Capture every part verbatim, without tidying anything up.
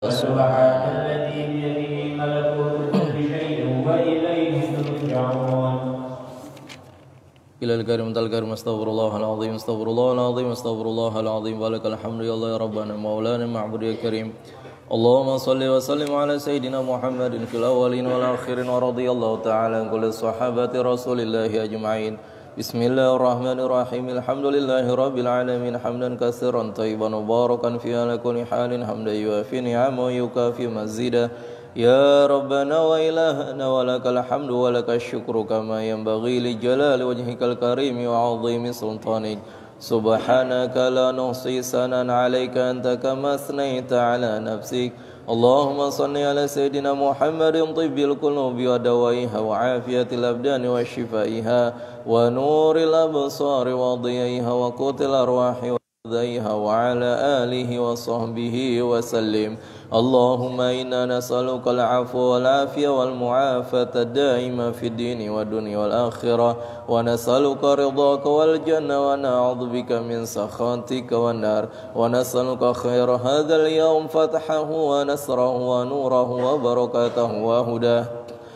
سبحان الذي بيده ملكوت كل شيء وإليه ترجعون. إلى الكريم الكريم استغفر الله العظيم استغفر الله العظيم استغفر الله العظيم ولك الحمد يا الله يا ربنا مولانا معبود يا كريم. اللهم صل وسلم على سيدنا محمد في الأولين والآخرين ورضي الله تعالى عن كل صحابة رسول الله أجمعين. بسم الله الرحمن الرحيم الحمد لله رب العالمين حمدا كثيرا طيبا مباركا في على كل حال حمدا يوافي نعمه ويكافي مزيدا. يا ربنا وإلهنا ولك الحمد ولك الشكر كما ينبغي لجلال وجهك الكريم وعظيم سلطانك. سبحانك لا نحصي ثناء عليك أنت كما أثنيت على نفسك. اللهم صل على سيدنا محمد طب القلوب ودوائها وعافية الأبدان وشفائها ونور الأبصار وضيائها وقوت الأرواح وضيائها وعلى آله وصحبه وسلم. اللهم إنا نسألك العفو والعافية والمعافاة الدائمة في الدين والدنيا والآخرة ونسألك رضاك والجنة ونعوذ بك من سخطك والنار ونسألك خير هذا اليوم فتحه ونصره ونوره وبركاته وهداه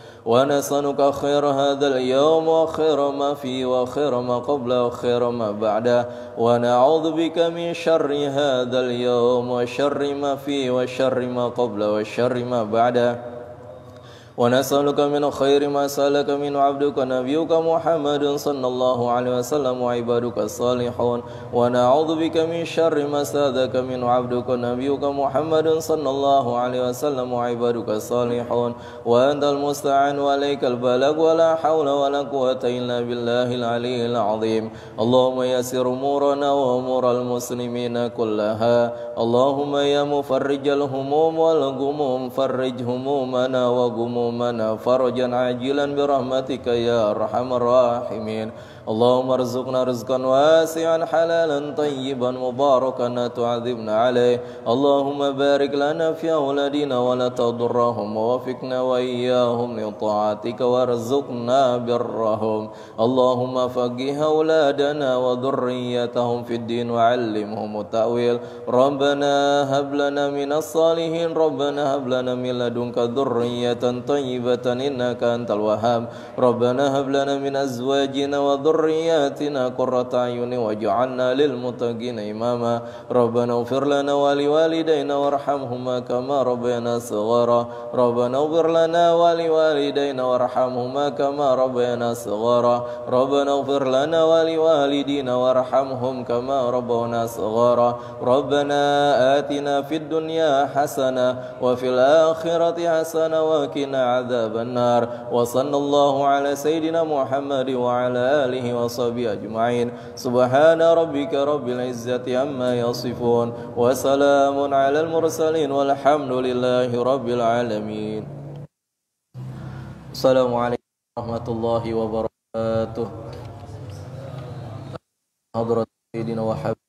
ونسألك خير هذا اليوم وخير ما فيه وخير ما قبله وخير ما بعده ونعوذ بك من شر هذا اليوم وشر ما فيه وشر ما قبله وشر ما بعده ونسألك من خير ما سألك من عبدك نبيك محمد صلى الله عليه وسلم وعبادك الصالحون ونعوذ بك من شر ما استعاذك من عبدك نبيك محمد صلى الله عليه وسلم وعبادك الصالحون وأنت المستعان وعليك البلاغ ولا حول ولا قوة إلا بالله العلي العظيم. اللهم يسر أمورنا وأمور المسلمين كلها. اللهم يا مفرج الهموم والغموم فرج همومنا وغمومنا منا فرجا عاجلا برحمتك يا أرحم الراحمين. اللهم ارزقنا رزقا واسعا حلالا طيبا مباركا لا تعذبنا عليه. اللهم بارك لنا في أولادنا ولا تضرهم ووفقنا وإياهم لطاعتك وارزقنا برهم. اللهم فقه أولادنا وذريتهم في الدين وعلمهم التأويل. ربنا هب لنا من الصالحين ربنا هب لنا من لدنك ذرية طيبة إنك أنت الوهاب. ربنا هب لنا من أزواجنا وذرياتنا قرة أعين واجعلنا للمتقين إماما. ربنا اغفر لنا ولوالدينا وارحمهما كما ربيانا صغارا. ربنا اغفر لنا ولوالدينا وارحمهما كما ربيانا صغارا. ربنا اغفر لنا ولوالدينا وارحمهم كما ربونا صغارا. ربنا آتنا في الدنيا حسنة وفي الآخرة حسنة وقنا عذاب النار. وصلى الله على سيدنا محمد وعلى آله وصحبه أجمعين. سبحان ربك رب العزة عما يصفون وسلام على المرسلين والحمد لله رب العالمين. السلام عليكم ورحمة الله وبركاته. حضرة سيدنا وحبيب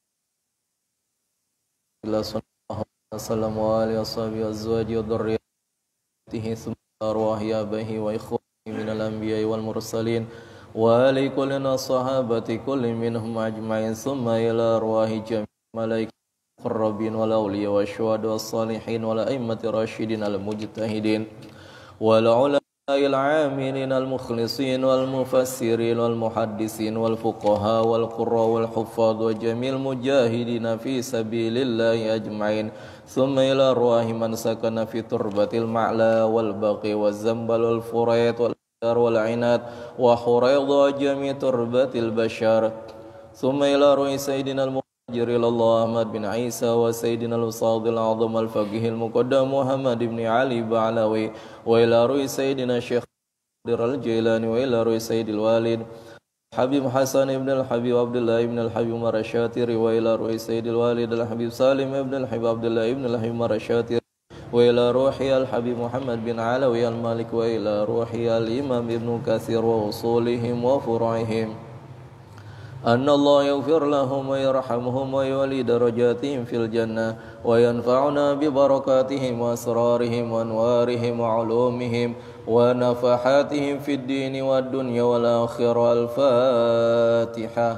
الله صلى الله عليه وسلم وآله وصحبه وأزواجه وذريته ثم أرواح آبائه وإخوانه من الأنبياء والمرسلين وآل كل الصحابة كل منهم أجمعين ثم إلى أرواح جميع الملائكة المقربين والأولياء والشهداء والصالحين والأئمة الراشدين المجتهدين والعلماء العاملين المخلصين والمفسرين والمحدثين والفقهاء والقراء والحفاظ وجميع المجاهدين في سبيل الله أجمعين ثم إلى أرواح من سكن في تربة المعلى والبقي والزنبل والفريط والأشجار والعناد وحريض جميع تربة البشر ثم إلى روح سيدنا المهاجر إلى الله أحمد بن عيسى وسيدنا الأستاذ العظم الفقيه المقدم محمد بن علي بعلوي وإلى روح سيدنا الشيخ قادر الجيلاني وإلى روح سيد الوالد حبيب حسن بن الحبيب عبد الله بن الحبيب عمر الشاتري وإلى روح سيد الوالد الحبيب سالم بن الحبيب عبد الله بن الحبيب عمر الشاتري وإلى روح الحبيب محمد بن علوي المالك وإلى روح الإمام ابن كثير وأصولهم وفروعهم أن الله يغفر لهم ويرحمهم ويولي درجاتهم في الجنة وينفعنا ببركاتهم وأسرارهم وأنوارهم وعلومهم ونفحاتهم في الدين والدنيا والآخرة. الفاتحة.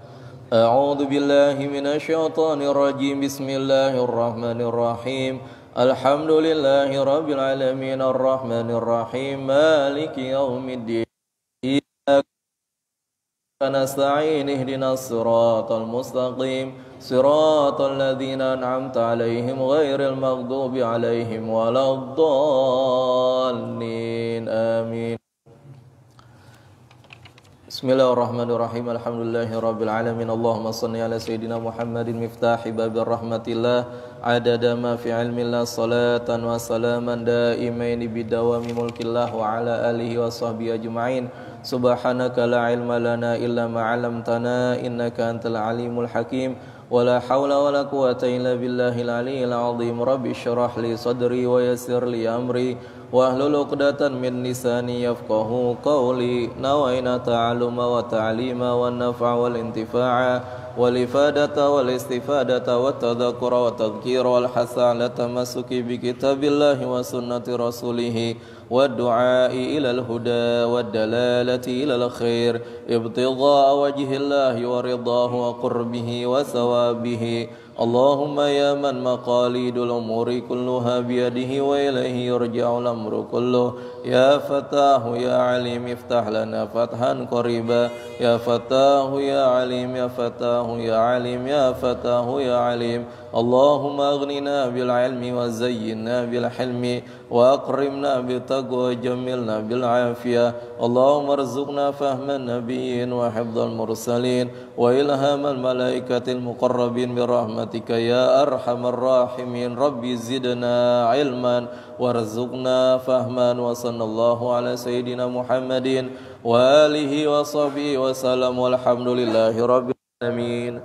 أعوذ بالله من الشيطان الرجيم. بسم الله الرحمن الرحيم. Alhamdulillahi rabbil alamin arrahmanir rahim maliki yaumiddin نستعين اهدنا الصراط المستقيم صراط الذين أنعمت عليهم غير المغضوب عليهم ولا الضالين آمين بسم الله الرحمن الرحيم الحمد لله رب العالمين اللهم صل على سيدنا محمد مفتاح باب الرحمة الله عدد ما في علم الله صلاة وسلاما دائمين بدوام ملك الله وعلى آله وصحبه أجمعين سبحانك لا علم لنا إلا ما علمتنا إنك أنت العليم الحكيم ولا حول ولا قوة إلا بالله العلي العظيم رب اشرح لي صدري ويسر لي أمري واحلل عقدة من لساني يفقهوا قولي نوينا تعلم وتعليم والنفع والانتفاع والإفادة والاستفادة والتذكر والتذكير والحث على التمسك بكتاب الله وسنة رسوله والدعاء إلى الهدى والدلالة إلى الخير ابتغاء وجه الله ورضاه وقربه وثوابه اللهم يا من مقاليد الأمور كلها بيده وإليه يرجع الأمر كله يا فتاه يا عليم افتح لنا فتحا قريبا يا فتاه يا عليم يا فتاه يا عليم يا فتاه يا عليم اللهم أغننا بالعلم وزينا بالحلم وأكرمنا بالتقوى وجملنا بالعافية اللهم ارزقنا فهم النبيين وحفظ المرسلين وإلهام الملائكة المقربين برحمتك يا أرحم الراحمين ربي زدنا علما وارزقنا فهما وصلى الله على سيدنا محمد وآله وصحبه وسلم والحمد لله رب العالمين.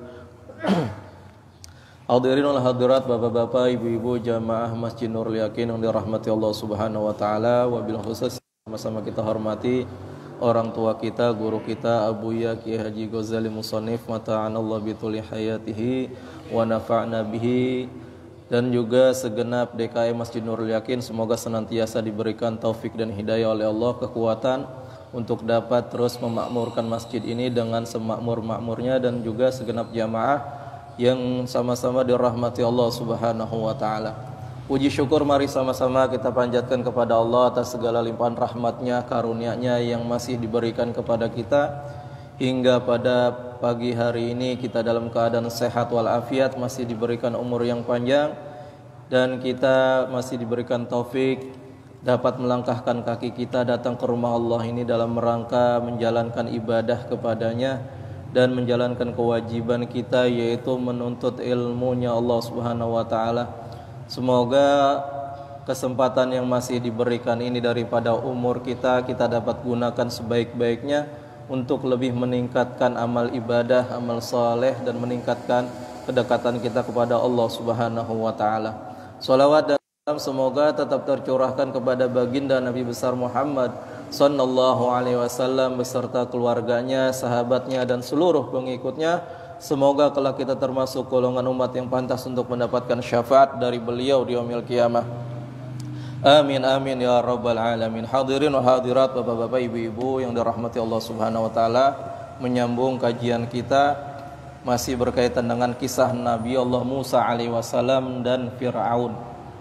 Hadirin wal hadirat, bapak-bapak, ibu-ibu jamaah Masjid Nurul Yakin yang dirahmati Allah Subhanahu wa taala, wabil khusus sama-sama kita hormati orang tua kita, guru kita Abuya Kiai Haji Ghazali Musannif mata'anallahu bituli hayatihi wa nafa'na bihi, dan juga segenap D K M Masjid Nurul Yakin, semoga senantiasa diberikan taufik dan hidayah oleh Allah, kekuatan untuk dapat terus memakmurkan masjid ini dengan semakmur-makmurnya, dan juga segenap jamaah yang sama-sama dirahmati Allah Subhanahu wa taala. Puji syukur mari sama-sama kita panjatkan kepada Allah atas segala limpahan rahmatnya, karunia-Nya yang masih diberikan kepada kita hingga pada pagi hari ini kita dalam keadaan sehat walafiat, masih diberikan umur yang panjang, dan kita masih diberikan taufik dapat melangkahkan kaki kita datang ke rumah Allah ini dalam rangka menjalankan ibadah kepadanya dan menjalankan kewajiban kita, yaitu menuntut ilmunya Allah Subhanahu wa taala. Semoga kesempatan yang masih diberikan ini daripada umur kita, kita dapat gunakan sebaik-baiknya untuk lebih meningkatkan amal ibadah, amal saleh, dan meningkatkan kedekatan kita kepada Allah Subhanahu wa taala. Shalawat dan salam semoga tetap tercurahkan kepada baginda Nabi besar Muhammad sallallahu alaihi wasallam beserta keluarganya, sahabatnya, dan seluruh pengikutnya. Semoga kelak kita termasuk golongan umat yang pantas untuk mendapatkan syafaat dari beliau di yaumil qiyamah. Amin amin ya rabbal alamin. Hadirin wa hadirat, bapak-bapak, ibu-ibu yang dirahmati Allah Subhanahu wa taala, menyambung kajian kita masih berkaitan dengan kisah Nabi Allah Musa alaihi wasallam dan Fir'aun.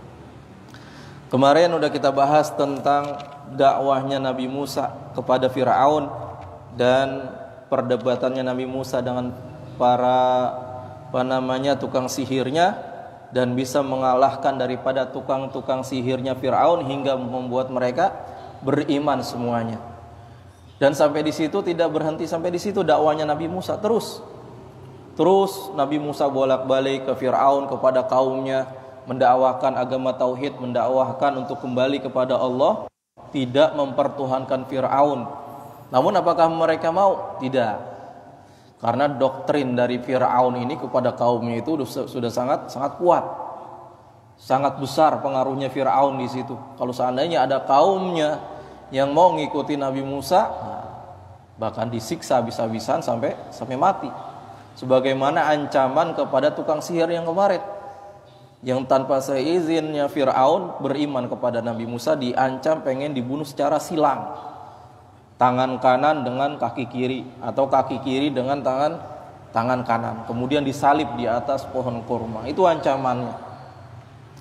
Kemarin udah kita bahas tentang dakwahnya Nabi Musa kepada Fir'aun dan perdebatannya Nabi Musa dengan para apa namanya tukang sihirnya, dan bisa mengalahkan daripada tukang-tukang sihirnya Fir'aun hingga membuat mereka beriman semuanya. Dan sampai di situ tidak berhenti, sampai di situ dakwahnya Nabi Musa terus. Terus Nabi Musa bolak-balik ke Fir'aun, kepada kaumnya, mendakwakan agama tauhid, mendakwahkan untuk kembali kepada Allah, tidak mempertuhankan Fir'aun. Namun apakah mereka mau? Tidak. Karena doktrin dari Fir'aun ini kepada kaumnya itu sudah sangat sangat kuat. Sangat besar pengaruhnya Fir'aun di situ. Kalau seandainya ada kaumnya yang mau ngikuti Nabi Musa, bahkan disiksa habis-habisan sampai sampai mati. Sebagaimana ancaman kepada tukang sihir yang kemarin, yang tanpa seizinnya Fir'aun beriman kepada Nabi Musa, diancam pengen dibunuh secara silang, tangan kanan dengan kaki kiri, atau kaki kiri dengan tangan tangan kanan, kemudian disalib di atas pohon kurma. Itu ancamannya.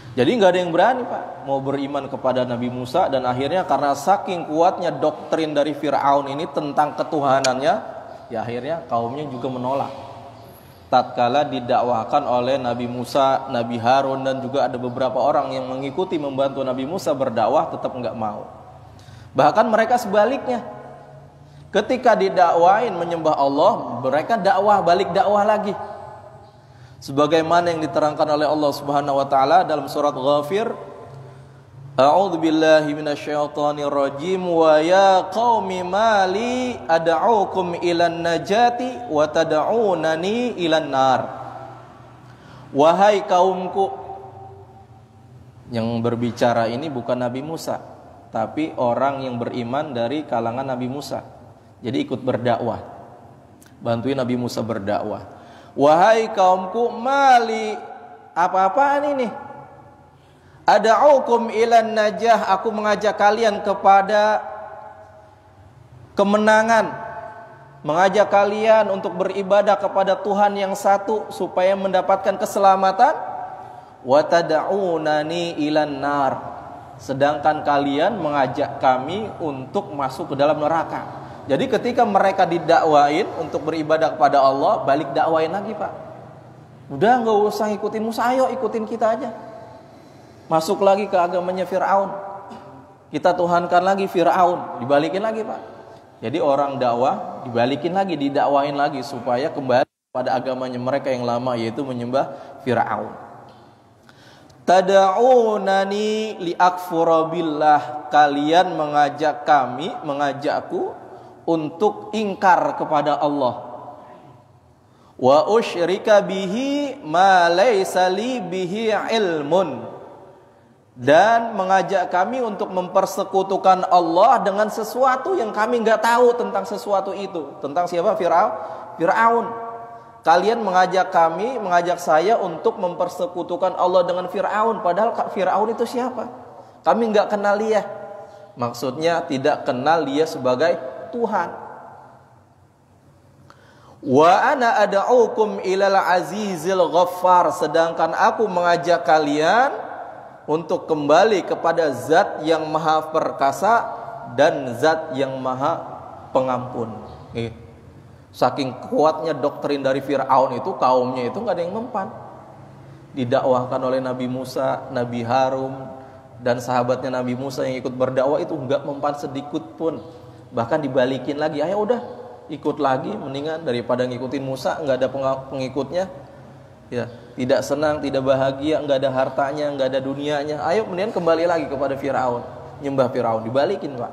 Jadi nggak ada yang berani Pak mau beriman kepada Nabi Musa, dan akhirnya karena saking kuatnya doktrin dari Fir'aun ini tentang ketuhanannya, ya akhirnya kaumnya juga menolak. Tatkala didakwahkan oleh Nabi Musa, Nabi Harun, dan juga ada beberapa orang yang mengikuti membantu Nabi Musa berdakwah, tetap nggak mau. Bahkan mereka sebaliknya, ketika didakwain menyembah Allah, mereka dakwah balik dakwah lagi. Sebagaimana yang diterangkan oleh Allah Subhanahu wa taala dalam surat Ghafir, A'udzu billahi minasyaitonir rajim, wa ya qaumi mali ad'uukum ilan najati wa tad'unani ilan nar. Wahai kaumku, yang berbicara ini bukan Nabi Musa, tapi orang yang beriman dari kalangan Nabi Musa. Jadi ikut berdakwah, bantuin Nabi Musa berdakwah. Wahai kaumku, mali, apa-apaan ini? Ad'uukum ilan najah, aku mengajak kalian kepada kemenangan, mengajak kalian untuk beribadah kepada Tuhan yang satu supaya mendapatkan keselamatan. Wa tad'unani ilan nar, sedangkan kalian mengajak kami untuk masuk ke dalam neraka. Jadi ketika mereka didakwain untuk beribadah kepada Allah, balik dakwain lagi Pak. Udah nggak usah ngikutin Musa, ayo ikutin kita aja. Masuk lagi ke agamanya Fir'aun. Kita tuhankan lagi Fir'aun, dibalikin lagi Pak. Jadi orang dakwah dibalikin lagi, didakwain lagi supaya kembali pada agamanya mereka yang lama, yaitu menyembah Fir'aun. Tad'unani liakfura billah, kalian mengajak kami, mengajakku untuk ingkar kepada Allah. Wa usyrika bihi ma laysa li bihi ilmun, dan mengajak kami untuk mempersekutukan Allah dengan sesuatu yang kami nggak tahu tentang sesuatu itu. Tentang siapa? Fir'aun. Fir'aun. Kalian mengajak kami, mengajak saya untuk mempersekutukan Allah dengan Fir'aun, padahal Fir'aun itu siapa? Kami nggak kenal dia. Maksudnya tidak kenal dia sebagai Tuhan. Wa ana ad'uukum ilal azizil ghaffar, sedangkan aku mengajak kalian untuk kembali kepada zat yang maha perkasa dan zat yang maha pengampun. Nih, saking kuatnya doktrin dari Fir'aun itu, kaumnya itu nggak ada yang mempan. Didakwahkan oleh Nabi Musa, Nabi Harun, dan sahabatnya Nabi Musa yang ikut berdakwah itu nggak mempan sedikit pun. Bahkan dibalikin lagi, ayo udah ikut lagi, mendingan daripada ngikutin Musa nggak ada pengikutnya, ya tidak senang, tidak bahagia, nggak ada hartanya, nggak ada dunianya. Ayo mendingan kembali lagi kepada Fir'aun, nyembah Fir'aun, dibalikin Pak.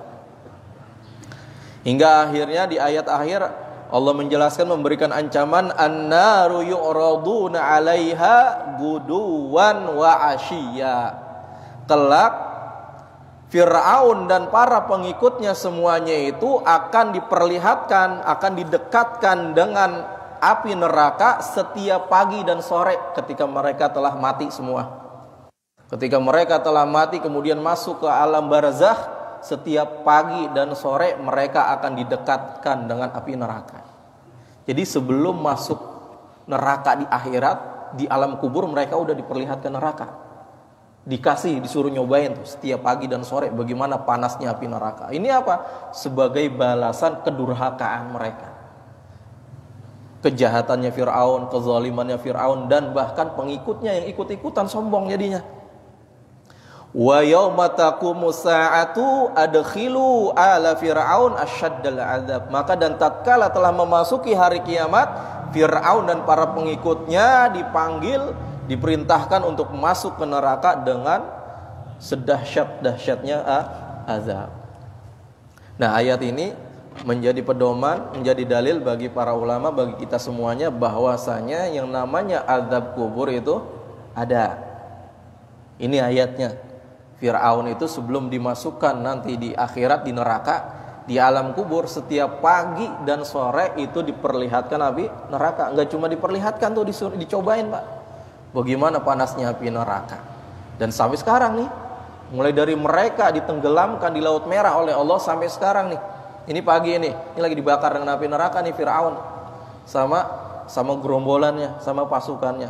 Hingga akhirnya di ayat akhir Allah menjelaskan, memberikan ancaman, annaru yu'raduna 'alaiha guduwan wa 'ashiyya. Kelak Fir'aun dan para pengikutnya semuanya itu akan diperlihatkan, akan didekatkan dengan api neraka setiap pagi dan sore ketika mereka telah mati semua. Ketika mereka telah mati kemudian masuk ke alam barzakh, setiap pagi dan sore mereka akan didekatkan dengan api neraka. Jadi sebelum masuk neraka di akhirat, di alam kubur mereka udah diperlihatkan neraka. Dikasih, disuruh nyobain tuh setiap pagi dan sore bagaimana panasnya api neraka. Ini apa? Sebagai balasan kedurhakaan mereka, kejahatannya Fir'aun, kezalimannya Fir'aun, dan bahkan pengikutnya yang ikut-ikutan sombong jadinya. Wa yauma taqumus sa'atu adkhilu ala fir'aun asyaddal adzab. Maka dan tatkala telah memasuki hari kiamat, Fir'aun dan para pengikutnya dipanggil, diperintahkan untuk masuk ke neraka dengan sedahsyat-dahsyatnya azab. Nah, ayat ini menjadi pedoman, menjadi dalil bagi para ulama, bagi kita semuanya, bahwasanya yang namanya azab kubur itu ada. Ini ayatnya. Fir'aun itu sebelum dimasukkan nanti di akhirat, di neraka, di alam kubur, setiap pagi dan sore itu diperlihatkan api neraka. Enggak cuma diperlihatkan tuh, disuruh, dicobain Pak, bagaimana panasnya api neraka. Dan sampai sekarang nih, mulai dari mereka ditenggelamkan di Laut Merah oleh Allah sampai sekarang nih. Ini pagi ini, ini lagi dibakar dengan api neraka nih Fir'aun sama sama gerombolannya, sama pasukannya.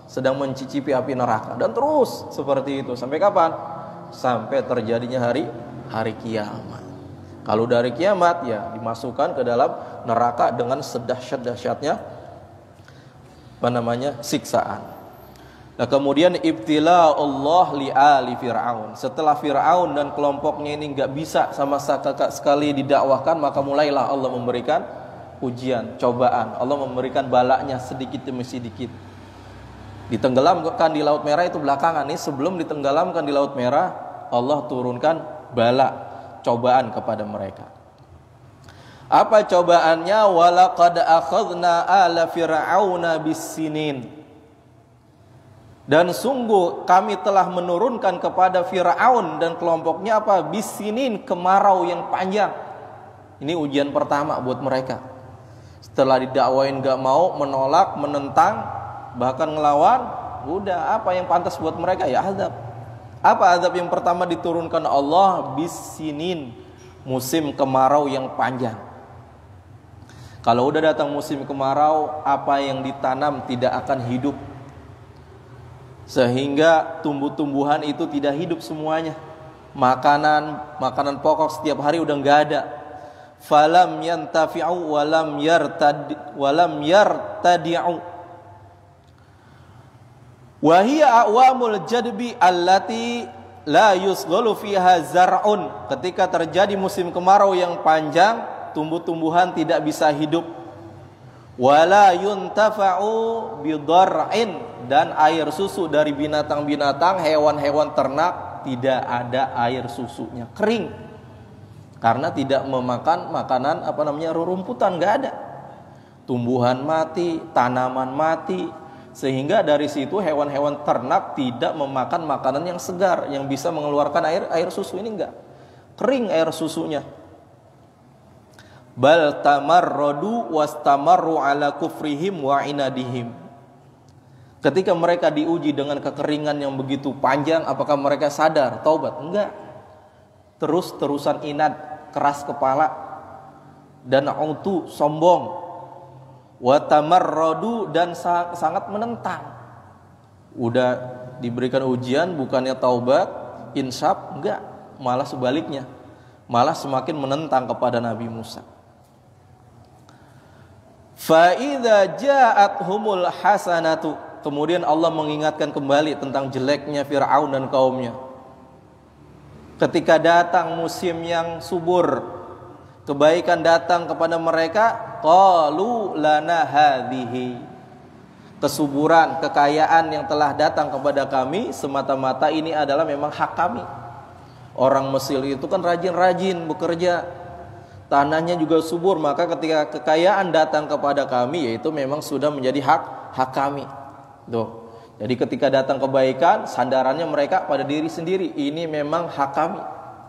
sedang mencicipi api neraka, dan terus seperti itu sampai kapan? Sampai terjadinya hari hari kiamat. Kalau dari kiamat ya dimasukkan ke dalam neraka dengan sedahsyat-dahsyatnya apa namanya siksaan. Nah kemudian ibtila Allah li ali Fir'aun. Setelah Fir'aun dan kelompoknya ini nggak bisa sama sekali didakwahkan, maka mulailah Allah memberikan ujian, cobaan. Allah memberikan balanya sedikit demi sedikit. Ditenggelamkan di Laut Merah itu belakangan nih, sebelum ditenggelamkan di Laut Merah, Allah turunkan bala, cobaan kepada mereka. Apa cobaannya? Walaqad akhadna ala fir'auna bis-sinin. Dan sungguh kami telah menurunkan kepada Fir'aun dan kelompoknya apa? Bis-sinin, kemarau yang panjang. Ini ujian pertama buat mereka. Setelah didakwain gak mau, menolak, menentang, bahkan ngelawan, udah apa yang pantas buat mereka? Ya azab. Apa azab yang pertama diturunkan Allah? Bis-sinin, musim kemarau yang panjang. Kalau udah datang musim kemarau, apa yang ditanam tidak akan hidup, sehingga tumbuh-tumbuhan itu tidak hidup semuanya. Makanan makanan pokok setiap hari udah nggak ada. Falam yantafi'u walam yartad walam yartadi'u. Wa hiya awamul jadbi allati la yusghalu fiha zar'un. Ketika terjadi musim kemarau yang panjang, tumbuh-tumbuhan tidak bisa hidup. Wala yuntafa'u bidar'in, dan air susu dari binatang-binatang, hewan-hewan ternak tidak ada air susunya, kering. Karena tidak memakan makanan apa namanya rerumputan, nggak ada. Tumbuhan mati, tanaman mati, sehingga dari situ hewan-hewan ternak tidak memakan makanan yang segar yang bisa mengeluarkan air air susu. Ini enggak, kering air susunya. Bal tamarradu wastamarru ala kufrihim wa inadihim. Ketika mereka diuji dengan kekeringan yang begitu panjang, apakah mereka sadar taubat? Enggak. Terus-terusan inad, keras kepala, dan autu, sombong. Wa tamarradu, dan sangat menentang. Udah diberikan ujian, bukannya taubat, insaf, enggak, malah sebaliknya. Malah semakin menentang kepada Nabi Musa. Fa idza ja'athumul hasanatu, kemudian Allah mengingatkan kembali tentang jeleknya Fir'aun dan kaumnya. Ketika datang musim yang subur, kebaikan datang kepada mereka, qalu lana hadhihi. Kesuburan, kekayaan yang telah datang kepada kami semata-mata ini adalah memang hak kami. Orang Mesir itu kan rajin-rajin bekerja, tanahnya juga subur, maka ketika kekayaan datang kepada kami, yaitu memang sudah menjadi hak hak kami. Tuh. Jadi ketika datang kebaikan, sandarannya mereka pada diri sendiri, ini memang hak kami.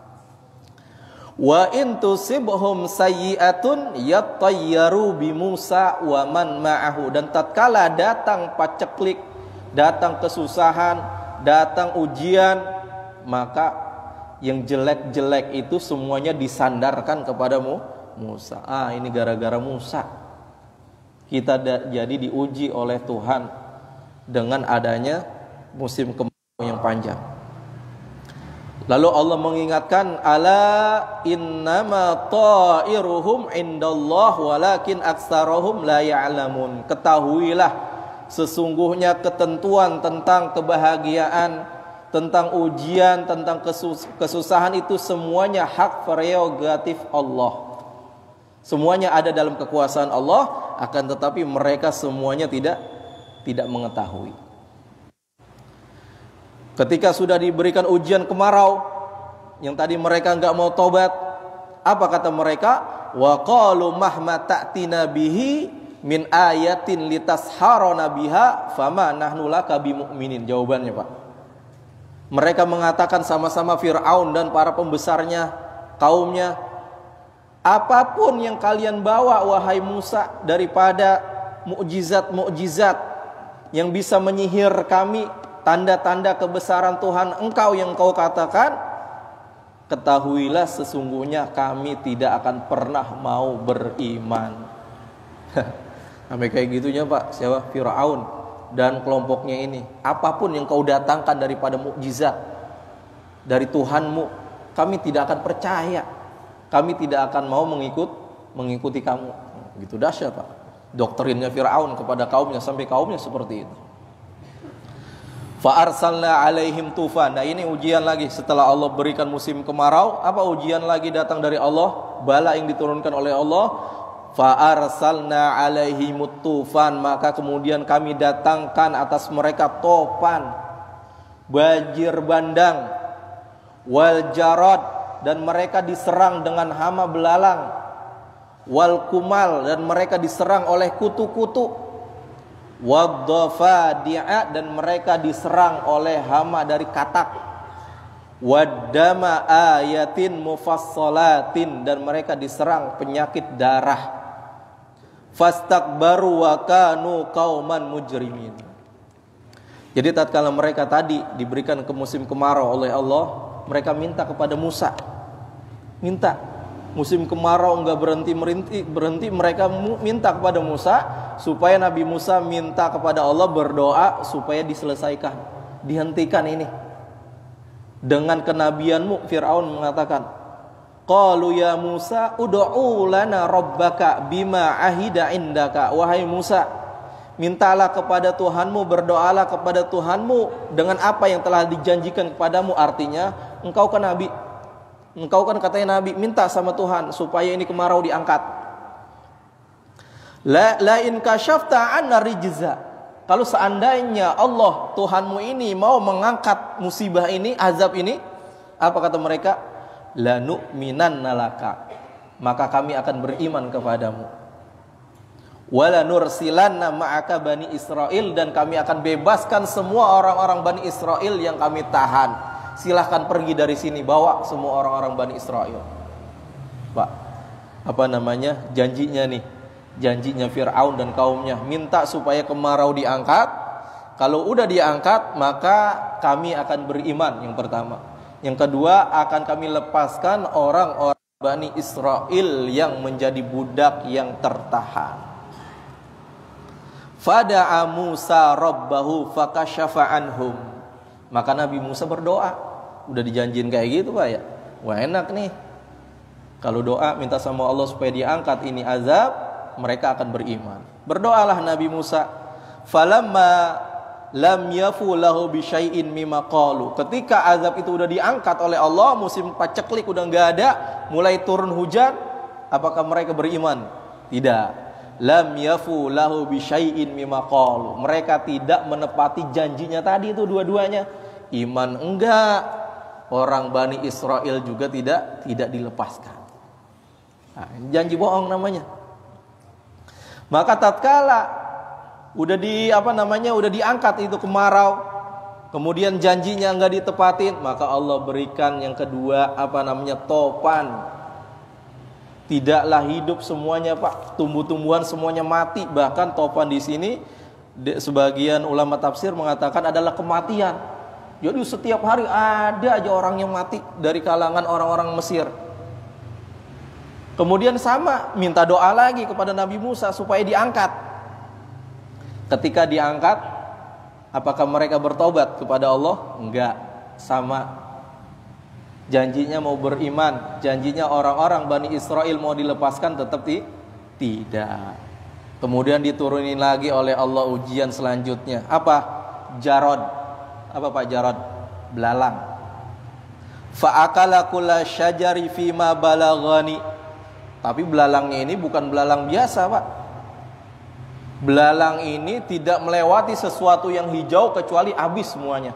Wa in tusibhum sayyi'atun yattayyaru bi Musa wa man ma'ahu, dan tatkala datang paceklik, datang kesusahan, datang ujian, maka yang jelek-jelek itu semuanya disandarkan kepadamu Musa. Ah, ini gara-gara Musa kita da- jadi diuji oleh Tuhan dengan adanya musim kemarau yang panjang. Lalu Allah mengingatkan, ala innama ta'iruhum indallah walakin aktsarahum la ya'lamun. Ketahuilah sesungguhnya ketentuan tentang kebahagiaan, tentang ujian, tentang kesus- kesusahan itu semuanya hak prerogatif Allah. Semuanya ada dalam kekuasaan Allah, akan tetapi mereka semuanya tidak tidak mengetahui. Ketika sudah diberikan ujian kemarau, yang tadi mereka enggak mau tobat, apa kata mereka? Wa qalu mahma ta'tina bihi min ayatin litasharana biha fama nahnu laka bimu'minin. Jawabannya, Pak. Mereka mengatakan sama-sama Fir'aun dan para pembesarnya, kaumnya, apapun yang kalian bawa wahai Musa daripada mukjizat-mukjizat yang bisa menyihir kami, tanda-tanda kebesaran Tuhan engkau yang kau katakan, ketahuilah sesungguhnya kami tidak akan pernah mau beriman. Sampai kayak gitunya, Pak. Siapa? Fir'aun. dan kelompoknya ini, apapun yang kau datangkan daripada mukjizat dari Tuhanmu, kami tidak akan percaya, kami tidak akan mau mengikut mengikuti kamu. Gitu dahsyat Pak doktrinnya Fir'aun kepada kaumnya, sampai kaumnya seperti itu. Fa arsalna alaihim tufan. Nah ini ujian lagi setelah Allah berikan musim kemarau, apa ujian lagi datang dari Allah, bala yang diturunkan oleh Allah. Fa arsalna alaihimut tufan, maka kemudian kami datangkan atas mereka topan, banjir bandang, wal jarad, dan mereka diserang dengan hama belalang, wal kumal, dan mereka diserang oleh kutu-kutu, wad dhafadi'a, dan mereka diserang oleh hama dari katak, waddama ayatin mufassalatin, dan mereka diserang penyakit darah. Fastakbaru wa kanu qauman mujrimin. Jadi tatkala mereka tadi diberikan ke musim kemarau oleh Allah, mereka minta kepada Musa, minta musim kemarau enggak berhenti berhenti berhenti mereka minta kepada Musa supaya Nabi Musa minta kepada Allah, berdoa supaya diselesaikan, dihentikan ini. Dengan kenabianmu, Fir'aun mengatakan, qalu ya Musa ud'u lana rabbaka bima ahida indaka. Wahai Musa, mintalah kepada Tuhanmu, berdoalah kepada Tuhanmu dengan apa yang telah dijanjikan kepadamu. Artinya engkau kan nabi, engkau kan katanya nabi, minta sama Tuhan supaya ini kemarau diangkat. La la in kasyafta 'anna rijza. Kalau seandainya Allah Tuhanmu ini mau mengangkat musibah ini, azab ini, apa kata mereka? La nu'minanna laka, maka kami akan beriman kepadamu. Wala nursilanna ma'aka bani Israel, dan kami akan bebaskan semua orang-orang Bani Israel yang kami tahan. Silahkan pergi dari sini, bawa semua orang-orang Bani Israel. Pak, apa namanya janjinya nih, janjinya Fir'aun dan kaumnya, minta supaya kemarau diangkat. Kalau udah diangkat, maka kami akan beriman, yang pertama. Yang kedua, akan kami lepaskan orang-orang Bani Israel yang menjadi budak yang tertahan. Fada'a Musa rabbahu fakashafa anhum. Maka Nabi Musa berdoa. Udah dijanjiin kayak gitu Pak ya. Wah enak nih. Kalau doa minta sama Allah supaya diangkat ini azab, mereka akan beriman. Berdoalah Nabi Musa. Falamma lam yafu lahu bisyai'in mimma qalu. Ketika azab itu udah diangkat oleh Allah, musim paceklik udah enggak ada, mulai turun hujan, apakah mereka beriman? Tidak. Lam yafu lahu bisyai'in mimma qalu. Mereka tidak menepati janjinya tadi itu dua-duanya. Iman enggak, orang Bani Israel juga tidak tidak dilepaskan. Nah, janji bohong namanya. Maka tatkala udah di apa namanya udah diangkat itu kemarau, kemudian janjinya nggak ditepatin, maka Allah berikan yang kedua apa namanya topan. Tidaklah hidup semuanya Pak, tumbuh-tumbuhan semuanya mati. Bahkan topan di sini sebagian ulama tafsir mengatakan adalah kematian. Jadi setiap hari ada aja orang yang mati dari kalangan orang-orang Mesir. Kemudian sama minta doa lagi kepada Nabi Musa supaya diangkat. Ketika diangkat, apakah mereka bertobat kepada Allah? Enggak, sama. Janjinya mau beriman, janjinya orang-orang Bani Israel mau dilepaskan, tetap di, tidak. Kemudian diturunin lagi oleh Allah ujian selanjutnya. Apa? Jarod. Apa Pak Jarod? Belalang. Fa'akala kulla syajari fima balaghani. Tapi belalangnya ini bukan belalang biasa Pak. Belalang ini tidak melewati sesuatu yang hijau kecuali habis semuanya.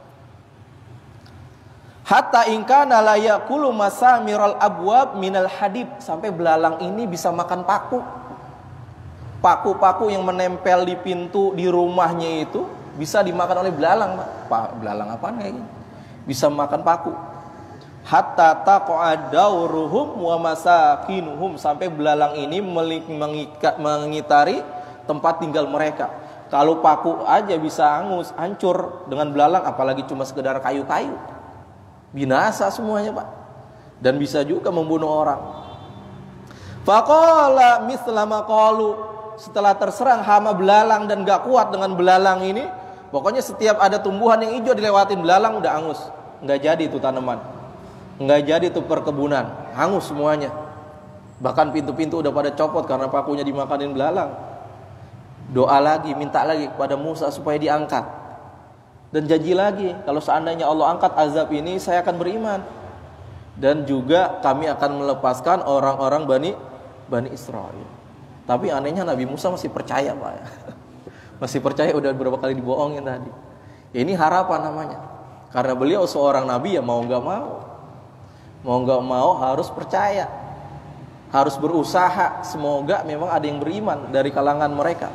Hatta ingkana la yaqulu masamiral abwab minal hadid, sampai belalang ini bisa makan paku. Paku-paku yang menempel di pintu di rumahnya itu bisa dimakan oleh belalang, Pak. Belalang apaan kayak gini? Bisa makan paku. Hatta taqa'a dauruhum wa masakinuhum, sampai belalang ini mengitari tempat tinggal mereka. Kalau paku aja bisa hangus, hancur, dengan belalang apalagi cuma sekedar kayu-kayu. Binasa semuanya Pak. Dan bisa juga membunuh orang. Faqala misla ma qalu, setelah terserang hama belalang dan gak kuat dengan belalang ini, pokoknya setiap ada tumbuhan yang hijau dilewatin belalang udah angus, nggak jadi itu tanaman, nggak jadi itu perkebunan, hangus semuanya. Bahkan pintu-pintu udah pada copot karena pakunya dimakanin belalang. Doa lagi, minta lagi kepada Musa supaya diangkat, dan janji lagi kalau seandainya Allah angkat azab ini, saya akan beriman, dan juga kami akan melepaskan orang-orang Bani Bani Israel. Tapi anehnya Nabi Musa masih percaya, Pak. Masih percaya, udah beberapa kali dibohongin tadi. Ya, ini harapan namanya. Karena beliau seorang nabi, ya mau nggak mau, mau nggak mau harus percaya, harus berusaha. Semoga memang ada yang beriman dari kalangan mereka.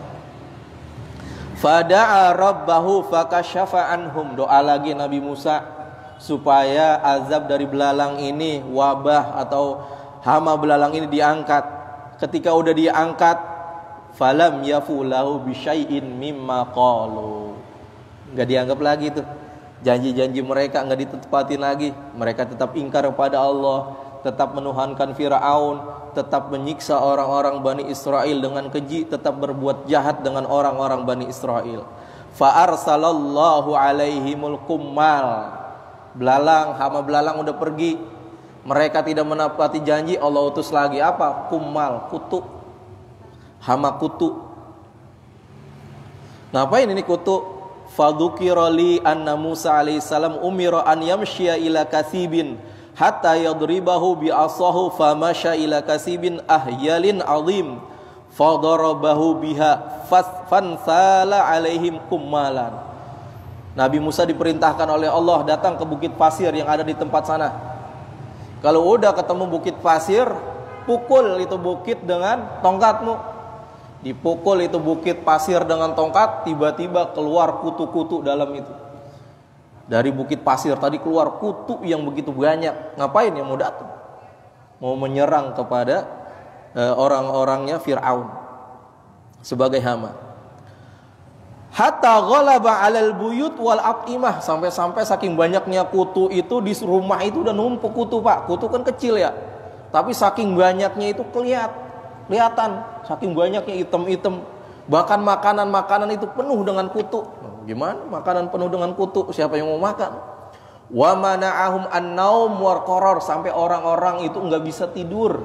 Fada'a rabbahu fakasyafa anhum. Doa lagi Nabi Musa supaya azab dari belalang ini, wabah atau hama belalang ini diangkat. Ketika udah diangkat, falam yafulahu bisyai'in mimma qalu. Enggak dianggap lagi tuh janji-janji mereka, enggak ditepatin lagi. Mereka tetap ingkar kepada Allah, tetap menuhankan Firaun, tetap menyiksa orang-orang Bani Israel dengan keji, tetap berbuat jahat dengan orang-orang Bani Israel. Fa arsalallahu alaihimul kummal. Belalang, hama belalang udah pergi, mereka tidak menepati janji, Allah utus lagi apa? Kummal, kutu. Hama kutu. Ngapain ini kutu? Fadzukira li anna Musa alaihissalam umira an yamshiya ila kasibin hatta yadribahu bi asahu famasya ila kasibin ahyalin azim fadarabahu biha fansala alaihim kummalan. Nabi Musa diperintahkan oleh Allah datang ke bukit pasir yang ada di tempat sana. Kalau udah ketemu bukit pasir, pukul itu bukit dengan tongkatmu. Dipukul itu bukit pasir dengan tongkat, tiba-tiba keluar kutu-kutu dalam itu. Dari bukit pasir tadi keluar kutu yang begitu banyak. Ngapain yang mau datang? Mau menyerang kepada uh, orang-orangnya Fir'aun sebagai hama. Hatta ghalaba 'alal buyut wal at'imah, sampai-sampai saking banyaknya kutu itu di rumah itu udah numpuk kutu, Pak. Kutu kan kecil ya. Tapi saking banyaknya itu kelihatan, kelihatan saking banyaknya item-item. Bahkan makanan-makanan itu penuh dengan kutu. Gimana makanan penuh dengan kutu? Siapa yang mau makan? Wa mana'ahum an-naum war qaror, sampai orang-orang itu enggak bisa tidur.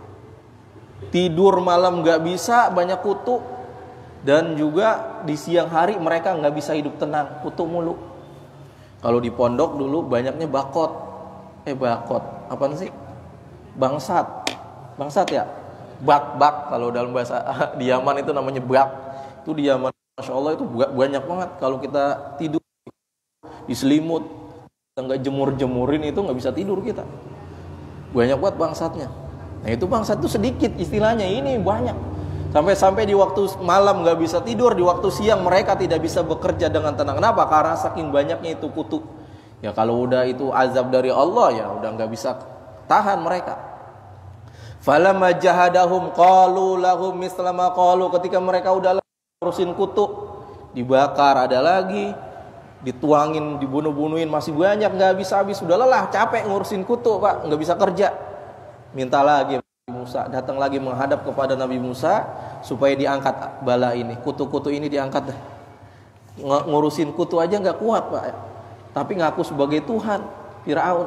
Tidur malam enggak bisa, banyak kutu. Dan juga di siang hari mereka nggak bisa hidup tenang, kutu mulu. Kalau di pondok dulu banyaknya bakot, eh bakot, apa sih? Bangsat, bangsat ya, bak bak. Kalau dalam bahasa di Yaman itu namanya bak. Itu di Yaman, masya Allah itu banyak banget. Kalau kita tidur di selimut, kita nggak jemur-jemurin itu nggak bisa tidur kita. Banyak banget bangsatnya. Nah itu bangsat itu sedikit istilahnya, ini banyak. Sampai-sampai di waktu malam gak bisa tidur, di waktu siang mereka tidak bisa bekerja dengan tenang. Kenapa? Karena saking banyaknya itu kutu. Ya kalau udah itu azab dari Allah, ya udah gak bisa tahan mereka. Falamma jahadahum qalu lahum misla ma qalu. Ketika mereka udah urusin kutu, dibakar ada lagi, dituangin, dibunuh-bunuhin masih banyak, gak habis-habis. Sudah lelah, capek ngurusin kutu, Pak, gak bisa kerja. Minta lagi Musa, datang lagi menghadap kepada Nabi Musa supaya diangkat bala ini, kutu-kutu ini diangkat dah. Ngurusin kutu aja nggak kuat, Pak. Tapi ngaku sebagai Tuhan, Firaun.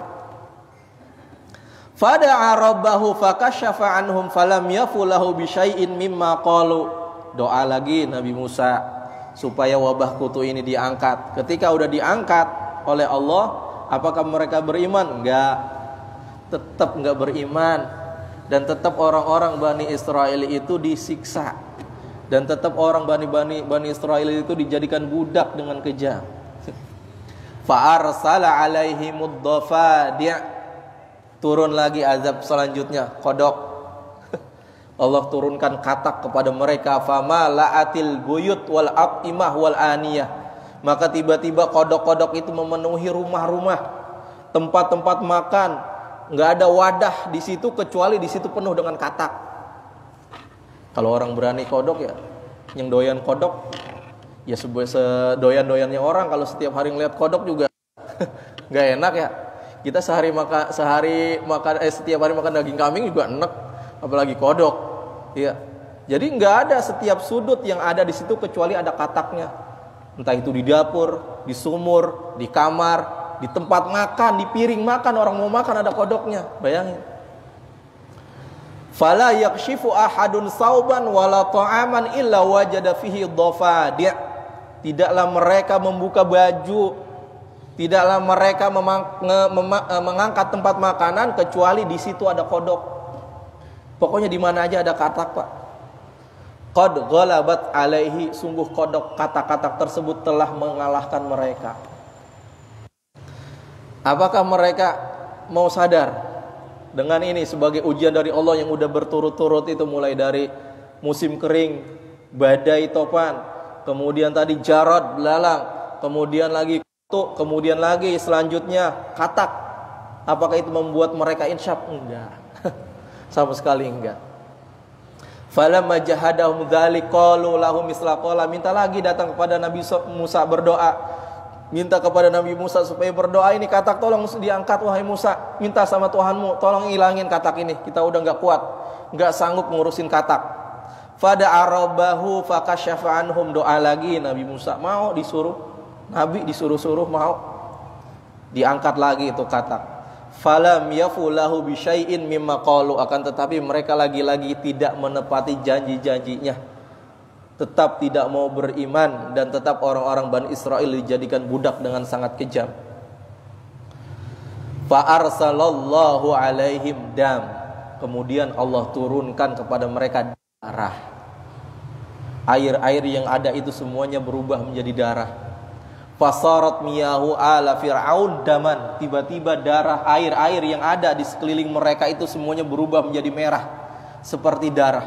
Fada'a rabbahu fakasyafa anhum falam yafulahu bisyai'in mimma qalu. Doa lagi Nabi Musa supaya wabah kutu ini diangkat. Ketika udah diangkat oleh Allah, apakah mereka beriman? Enggak. Tetap enggak beriman. Dan tetap orang-orang Bani Israel itu disiksa, dan tetap orang Bani Bani Bani Israel itu dijadikan budak dengan kejam. Fa arsala alaihimud dhafadi'. Turun lagi azab selanjutnya, kodok. Allah turunkan katak kepada mereka. Fama la'atil buyut wal at'imah wal aniyah. Maka tiba-tiba kodok-kodok itu memenuhi rumah-rumah, tempat-tempat makan. Nggak ada wadah di situ kecuali di situ penuh dengan katak. Kalau orang berani kodok ya, yang doyan kodok ya sedoyan-doyannya orang. Kalau setiap hari ngeliat kodok juga nggak enak ya. Kita sehari makan sehari makan eh setiap hari makan daging kambing juga enak, apalagi kodok. Iya. Jadi nggak ada setiap sudut yang ada di situ kecuali ada kataknya. Entah itu di dapur, di sumur, di kamar, di tempat makan, di piring makan, orang mau makan ada kodoknya. Bayangin. Fala yakshifu ahadun sauban wala ta'aman illa wajada fihi dhafadi'. Tidaklah mereka membuka baju, tidaklah mereka memang, nge, mema, mengangkat tempat makanan kecuali di situ ada kodok. Pokoknya di mana aja ada katak, Pak. Qad ghalabat alaihi, sungguh kodok katak-katak tersebut telah mengalahkan mereka. Apakah mereka mau sadar dengan ini sebagai ujian dari Allah yang udah berturut-turut itu, mulai dari musim kering, badai topan, kemudian tadi jarad belalang, kemudian lagi kutu, kemudian lagi selanjutnya katak. Apakah itu membuat mereka insyaf? Enggak. Sama sekali enggak. Falamma jahadahum dzalik qalu lahum misla qala, minta lagi datang kepada Nabi Musa berdoa. Minta kepada Nabi Musa supaya berdoa, ini katak tolong diangkat wahai Musa. Minta sama Tuhanmu tolong ilangin katak ini. Kita udah enggak kuat, enggak sanggup ngurusin katak. Fada arabahu fakasyafa anhum, doa lagi Nabi Musa, mau disuruh Nabi disuruh-suruh mau diangkat lagi itu katak. Falam yafulahu bisyai'in mimma qalu, akan tetapi mereka lagi-lagi tidak menepati janji-janjinya. Tetap tidak mau beriman dan tetap orang-orang Bani Israel dijadikan budak dengan sangat kejam. Fa arsalallahu alaihim dam, kemudian Allah turunkan kepada mereka darah. Air-air yang ada itu semuanya berubah menjadi darah. Fasarat miyahu ala fir'aun daman, tiba-tiba darah air-air yang ada di sekeliling mereka itu semuanya berubah menjadi merah seperti darah.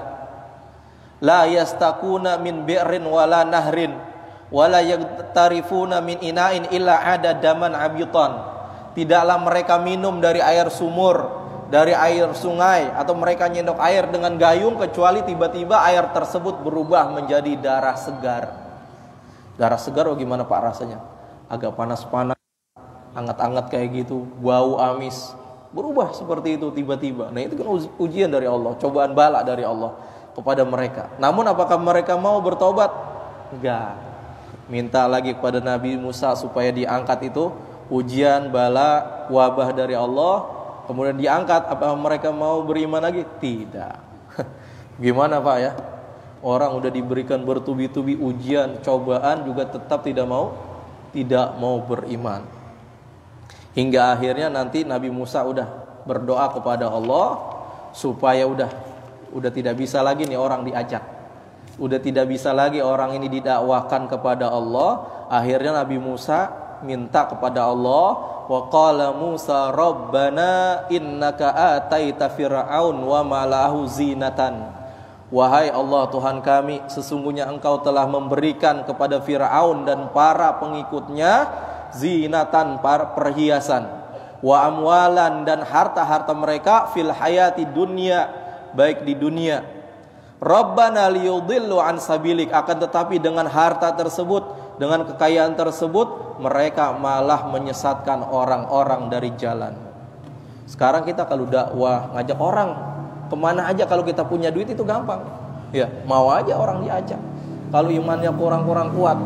La yastakuna min bi'rin wala nahrin wala yagtarifuna min ina'in illa ada daman abitan. Tidaklah mereka minum dari air sumur, dari air sungai, atau mereka nyendok air dengan gayung, kecuali tiba-tiba air tersebut berubah menjadi darah segar. Darah segar, oh gimana Pak rasanya? Agak panas-panas, hangat-hangat kayak gitu, bau amis, berubah seperti itu tiba-tiba. Nah itu kan ujian dari Allah, cobaan bala dari Allah kepada mereka. Namun apakah mereka mau bertobat? Enggak. Minta lagi kepada Nabi Musa supaya diangkat itu ujian, bala, wabah dari Allah, kemudian diangkat. Apakah mereka mau beriman lagi? Tidak. Gimana Pak ya? Orang udah diberikan bertubi-tubi ujian, cobaan, juga tetap tidak mau tidak mau beriman. Hingga akhirnya nanti Nabi Musa udah berdoa kepada Allah supaya udah udah tidak bisa lagi nih orang diajak. Udah tidak bisa lagi orang ini didakwakan kepada Allah. Akhirnya Nabi Musa minta kepada Allah, wa qala Musa rabbana innaka ataita fir'aun wa malahu zinatan. Wahai Allah Tuhan kami, sesungguhnya Engkau telah memberikan kepada Fir'aun dan para pengikutnya zinatan, para perhiasan, wa amwalan, dan harta-harta mereka, fil hayati dunia, baik di dunia. Rabbana liyudillu an sabilik, akan tetapi dengan harta tersebut, dengan kekayaan tersebut, mereka malah menyesatkan orang-orang dari jalan. Sekarang kita kalau dakwah, ngajak orang kemana aja, kalau kita punya duit itu gampang. Ya, mau aja orang diajak. Kalau imannya kurang-kurang kuat.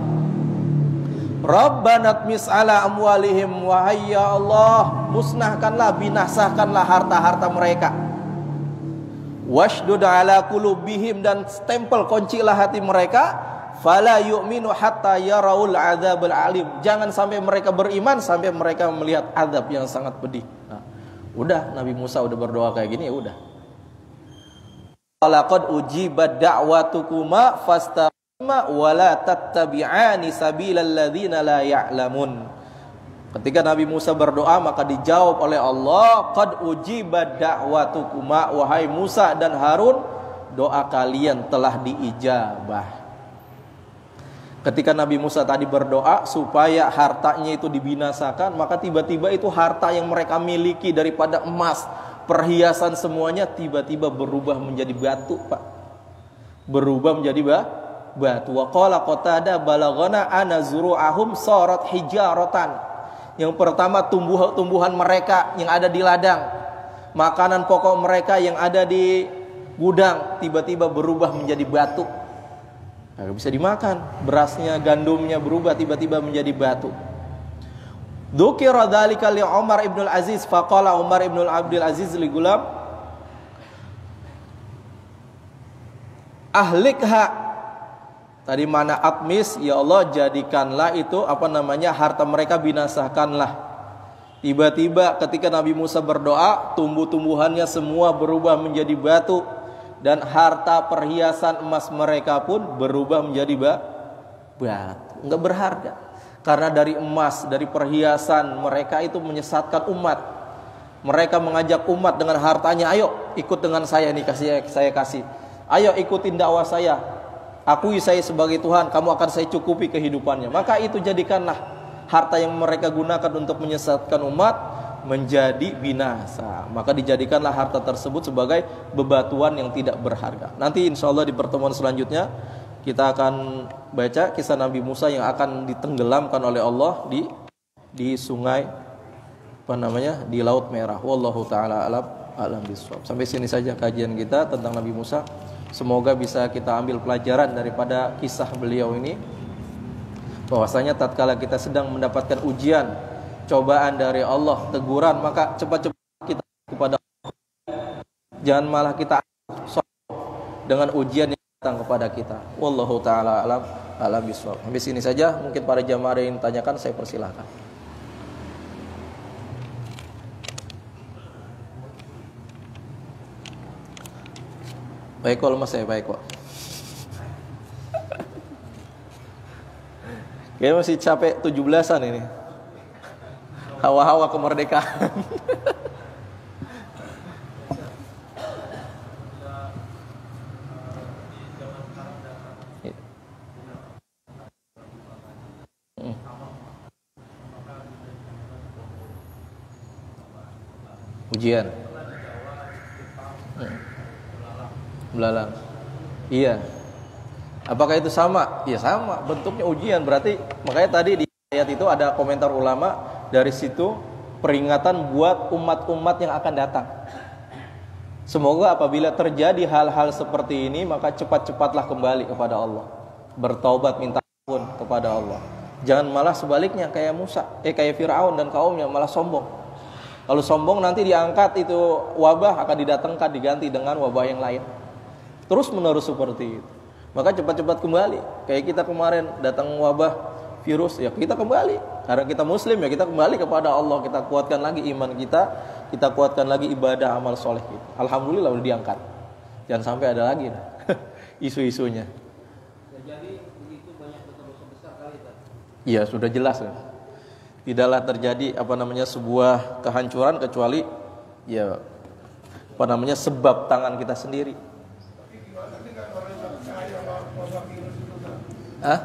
Rabbana tmis ala amwalihim, wahai ya Allah, musnahkanlah, binasahkanlah harta-harta mereka. Washdud ala qulubihim, dan stempel, kuncilah hati mereka. Fala yu'minu hatta yaraul adzabul alim, jangan sampai mereka beriman sampai mereka melihat azab yang sangat pedih. Nah, udah Nabi Musa udah berdoa kayak gini, ya udah. Laqad ujibat da'watukuma fastaqima wa la tattabi'ani sabilal ladzina la ya'lamun. Ketika Nabi Musa berdoa, maka dijawab oleh Allah, qad ujibat da'watukuma, wahai Musa dan Harun, doa kalian telah diijabah. Ketika Nabi Musa tadi berdoa supaya hartanya itu dibinasakan, maka tiba-tiba itu harta yang mereka miliki daripada emas, perhiasan semuanya, tiba-tiba berubah menjadi batu, Pak. Berubah menjadi ba, batu. Wa qala Qatadah balaghana ana zuru'ahum sarat hijaratan. Yang pertama, tumbuh-tumbuhan mereka yang ada di ladang, makanan pokok mereka yang ada di gudang tiba-tiba berubah menjadi batu. Nggak bisa dimakan. Berasnya, gandumnya berubah tiba-tiba menjadi batu. Dzukira dzalika li Umar ibn al-Aziz, faqala Umar ibn Abdul Aziz li gulam ahlikha. Tadi mana atmis, ya Allah jadikanlah itu apa namanya harta mereka, binasakanlah. Tiba-tiba ketika Nabi Musa berdoa, tumbuh-tumbuhannya semua berubah menjadi batu, dan harta perhiasan emas mereka pun berubah menjadi ba batu, enggak berharga. Karena dari emas, dari perhiasan mereka itu menyesatkan umat. Mereka mengajak umat dengan hartanya, ayo ikut dengan saya nih, kasih saya kasih. Ayo ikutin dakwah saya. Akui saya sebagai Tuhan, kamu akan saya cukupi kehidupannya. Maka itu jadikanlah harta yang mereka gunakan untuk menyesatkan umat menjadi binasa. Maka dijadikanlah harta tersebut sebagai bebatuan yang tidak berharga. Nanti insya Allah di pertemuan selanjutnya kita akan baca kisah Nabi Musa yang akan ditenggelamkan oleh Allah di di sungai apa namanya di Laut Merah. Wallahu taala alam alam bisawab. Sampai sini saja kajian kita tentang Nabi Musa. Semoga bisa kita ambil pelajaran daripada kisah beliau ini, bahwasanya tatkala kita sedang mendapatkan ujian, cobaan dari Allah, teguran, maka cepat-cepat kita kepada Allah. Jangan malah kita dengan ujian yang datang kepada kita. Wallahu taala alam alam bisawab. Habis ini saja, mungkin para jamaah yang tanyakan saya persilahkan. Baik kok mas saya baik kok. Kayaknya masih capek tujuh belasan ini. Hawa-hawa kemerdekaan. Ujian. Belalang. Iya. Apakah itu sama? Ya sama, bentuknya ujian. Berarti makanya tadi di ayat itu ada komentar ulama, dari situ peringatan buat umat-umat yang akan datang. Semoga apabila terjadi hal-hal seperti ini, maka cepat-cepatlah kembali kepada Allah, bertaubat, minta ampun kepada Allah. Jangan malah sebaliknya kayak Musa, eh kayak Firaun dan kaumnya malah sombong. Kalau sombong nanti diangkat itu wabah, akan didatangkan diganti dengan wabah yang lain. Terus menerus seperti itu. Maka cepat-cepat kembali. Kayak kita kemarin datang wabah virus, ya kita kembali. Karena kita muslim, ya kita kembali kepada Allah. Kita kuatkan lagi iman kita, kita kuatkan lagi ibadah amal soleh kita. Alhamdulillah udah diangkat. Jangan sampai ada lagi isu-isunya. Jadi begitu banyak dosa besar kali itu. Iya sudah jelas kan. Tidaklah terjadi apa namanya sebuah kehancuran kecuali ya apa namanya sebab tangan kita sendiri. Hah?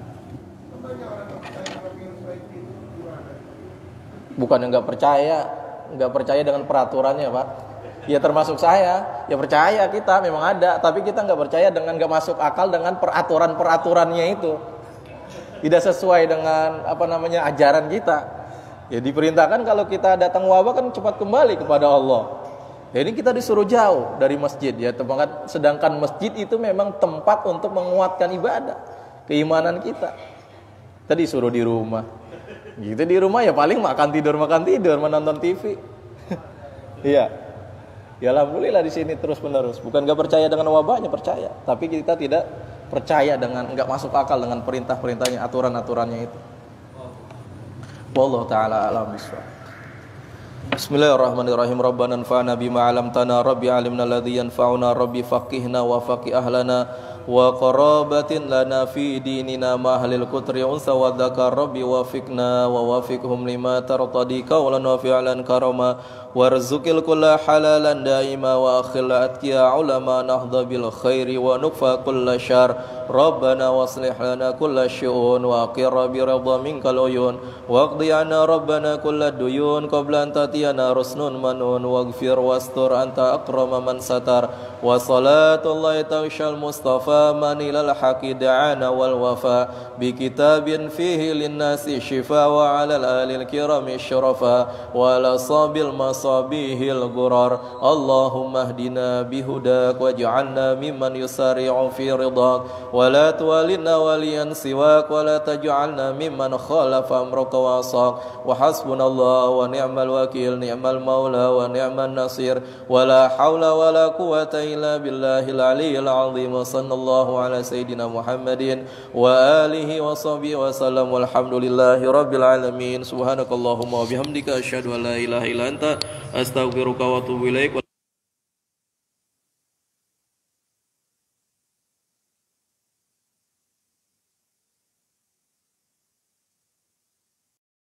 Bukan yang nggak percaya, nggak percaya dengan peraturannya, Pak. Ya termasuk saya, ya percaya kita memang ada, tapi kita nggak percaya dengan nggak masuk akal dengan peraturan-peraturannya itu. Tidak sesuai dengan apa namanya ajaran kita. Ya diperintahkan kalau kita datang wabah kan cepat kembali kepada Allah. Ya, ini kita disuruh jauh dari masjid ya, tempat sedangkan masjid itu memang tempat untuk menguatkan ibadah, keimanan kita. Tadi suruh di rumah. Gitu di rumah ya paling makan tidur makan tidur, menonton T V. Iya. Ya alhamdulillah di sini terus menerus. Bukan nggak percaya dengan wabahnya, percaya. Tapi kita tidak percaya dengan nggak masuk akal dengan perintah-perintahnya, aturan-aturannya itu. Wallahu taala a'lam bishawab. Bismillahirrahmanirrahim. Rabbana anfa'na bima 'allamtana, rabbi 'allimna alladhi yanfa'una, rabbi faqihna wa faqih ahlana wa qarabatin lana fi dinina ma ahlil qutri unsa wa dzakar, rabbi wafiqna wa wafiqhum lima tartadi qawlan wa fi'lan karama warzuqil kulla halalan daima wa akhil atqiya ulama nahdha bil khairi wa nukfa kulla syar. Rabbana waslih lana kulla syu'un wa aqirra bi ridha minkal uyun waqdi 'anna rabbana kulla duyun qabla an tatiyana rusnun manun waghfir wastur anta akrama man satar wa salatullahi ta'shal mustafa المصطفى من إلى الحق دعانا والوفاء بكتاب فيه للناس شفاء وعلى الآل الكرام الشرفاء وعلى صاب المصابيه الغرار اللهم اهدنا بهداك واجعلنا ممن يسارع في رضاك ولا تولنا وليا سواك ولا تجعلنا ممن خالف أمرك وعصاك وحسبنا الله ونعم الوكيل نعم المولى ونعم النصير ولا حول ولا قوة إلا بالله العلي العظيم وصلى الله على سيدنا محمد وآله وصحبه وسلم والحمد لله رب العالمين سبحانك اللهم وبحمدك أشهد أن لا إله إلا أنت أستغفرك وأتوب إليك.